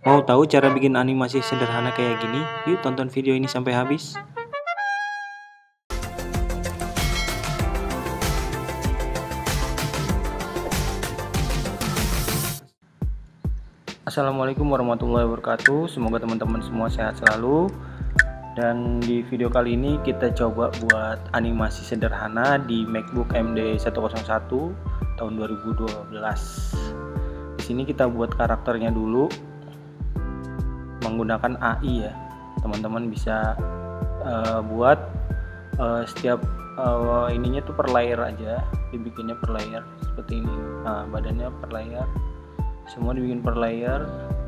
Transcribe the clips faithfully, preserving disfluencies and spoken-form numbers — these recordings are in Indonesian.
Mau tahu cara bikin animasi sederhana kayak gini? Yuk tonton video ini sampai habis. Assalamualaikum warahmatullahi wabarakatuh. Semoga teman-teman semua sehat selalu. Dan di video kali ini kita coba buat animasi sederhana di MacBook M D seratus satu tahun dua ribu dua belas. Di sini kita buat karakternya dulu menggunakan A I ya. Teman-teman bisa uh, buat uh, setiap uh, ininya tuh per layer aja, dibikinnya per layer seperti ini. Nah, badannya per layer. Semua dibikin per layer.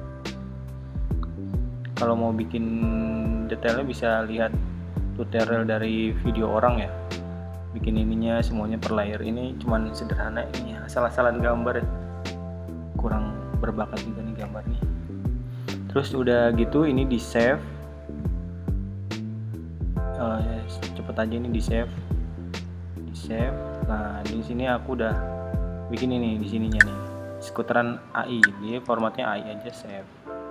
Kalau mau bikin detailnya bisa lihat tutorial dari video orang ya. Bikin ininya semuanya per layer. Ini cuman sederhana, ini asal-asalan gambar ya. Kurang berbakat juga nih gambar nih. Terus udah gitu ini di save. Uh, ya, cepet aja ini di save. Di save. Nah di sini aku udah bikin ini di sininya nih. Skuteran A I, dia formatnya A I aja, save.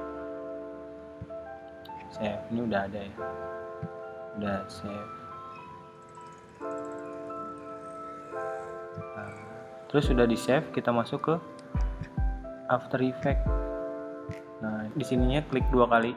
Save, ini udah ada ya. Udah save. Nah, terus sudah di save, kita masuk ke After Effects. Nah, di sininya klik dua kali.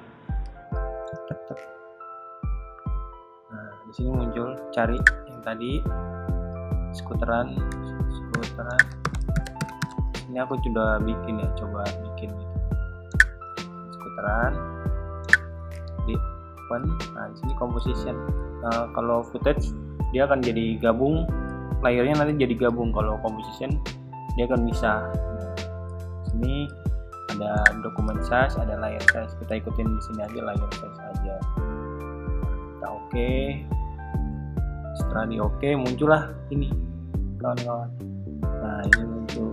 Nah, di sini muncul cari yang tadi skuteran, skuteran. Ini aku sudah bikin ya, coba bikin gitu. Skuteran di open. Nah, di sini composition. Nah, kalau footage dia akan jadi gabung, layernya nanti jadi gabung. Kalau composition dia akan bisa. Nah, sini ada dokumen size, ada layer size. Kita ikutin di sini aja layer size aja. Kita oke. Okay. Setelah di oke okay, muncullah ini kawan-kawan. Nah, ini muncul.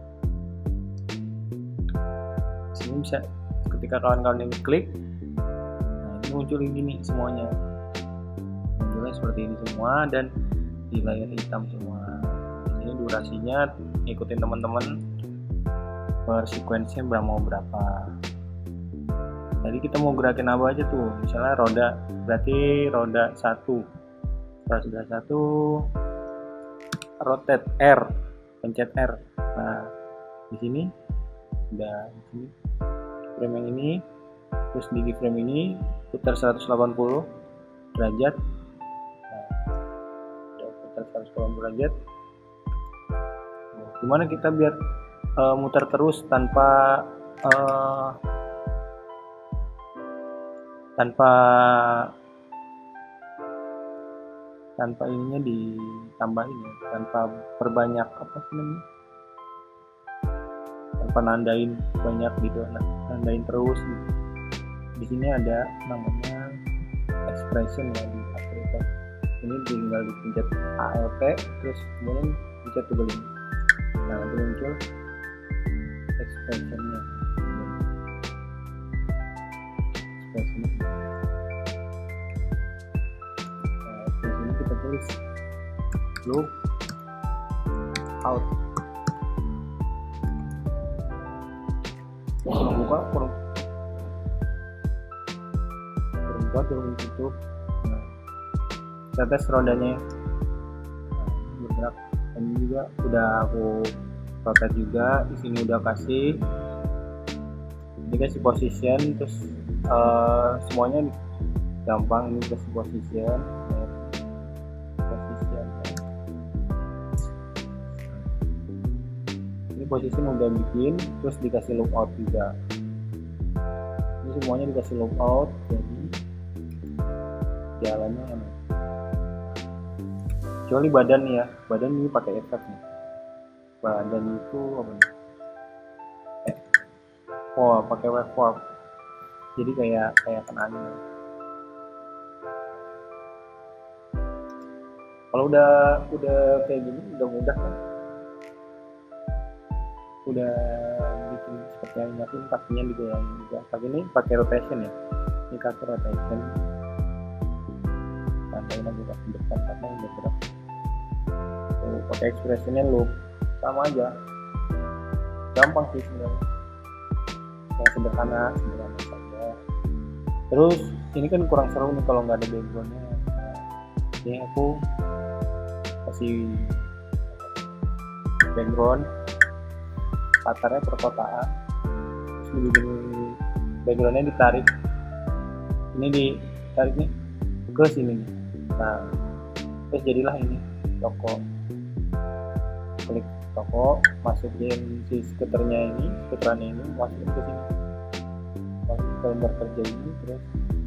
Ini bisa ketika kawan-kawan ini klik, nah ini muncul ini semuanya, munculnya seperti ini semua dan di layar hitam semua. Ini durasinya ikutin teman-teman per sequence-nya mau berapa. Tadi kita mau gerakin apa aja tuh, misalnya roda, berarti roda satu, roda satu, rotate R, pencet R. Nah di sini udah di sini frame yang ini, terus di frame ini putar seratus delapan puluh derajat. Nah, udah putar seratus delapan puluh derajat. Nah, gimana kita biar uh, muter terus tanpa uh, tanpa tanpa ininya ditambahin ya, tanpa perbanyak apa sih namanya, tanpa nandain banyak gitu, nah, nandain terus gitu. Di sini ada namanya expression ya di After Effects. Ini tinggal dipencet Alt terus kemudian pencet tombol ini. Nah nanti muncul expressionnya. Expression. Nah di sini kita tulis look out. Kurang buka, kurang kurang buka, kurang tutup. Nah, kita tes rodanya. Nah, bergerak. Ini juga udah aku rotate juga. Di sini udah kasih, ini kasih position, terus uh, semuanya gampang. Ini kasih position, position. Posisi udah bikin, terus dikasih lookout juga. Ini semuanya dikasih lookout, jadi jalannya enak. Kecuali badan ya, badan ini pakai efek nih. Badan itu apa nih? Eh, oh pakai waveform. Jadi kayak kayak kena anime. Kalau udah udah kayak gini, udah mudah kan? Udah bikin seperti animasi, kakinya digoyangin juga. Kaki ini pakai rotation ya, ini kaki rotation. Santai lagi ke depan karena udah gerak. Tuh, pakai expressionnya loop sama aja, gampang sih sebenarnya. yang sederhana sederhana saja. Terus ini kan kurang seru nih kalau nggak ada backgroundnya. Ini aku kasih background latarnya perkotaan, terus dibikin backgroundnya ditarik, ini ditarik nih ke sini nih. Nah terus jadilah ini toko. Klik toko, masukin si skuternya ini, skuterannya ini masukin ke sini, masukin ke lembar kerja ini. Terus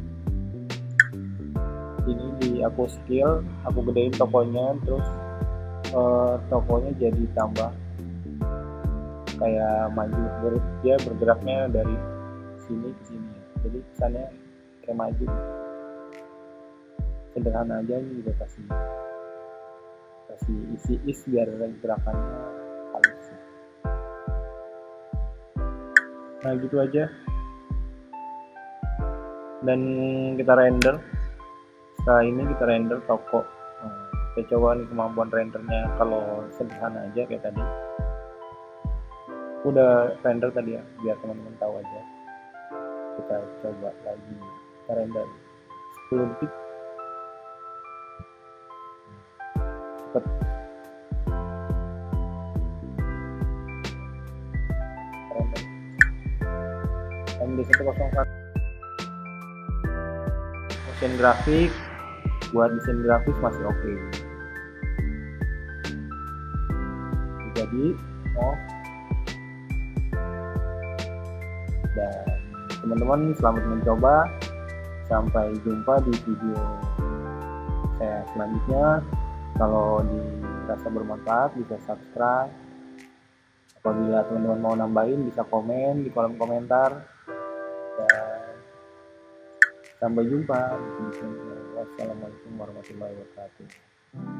ini di aku skill, aku gedein tokonya. Terus eh, tokonya jadi tambah kayak maju, ber, dia bergeraknya dari sini ke sini, jadi kesannya kayak maju. Sederhana aja, ini juga kasih kasih isi is biar gerakannya halus. Nah gitu aja, dan kita render. Setelah ini kita render toko. Nah, kita coba nih kemampuan rendernya. Kalau sederhana aja kayak tadi, udah render tadi ya, biar teman-teman tahu aja. Kita coba lagi, kita render sepuluh detik. Cepet. Render M D seratus satu. Motion grafik, buat desain grafis masih oke. Okay. Jadi oh dan teman-teman selamat mencoba. Sampai jumpa di video saya selanjutnya. Kalau dirasa bermanfaat bisa subscribe. Apabila teman-teman mau nambahin bisa komen di kolom komentar. Dan sampai jumpa di video selanjutnya. Wassalamualaikum warahmatullahi wabarakatuh.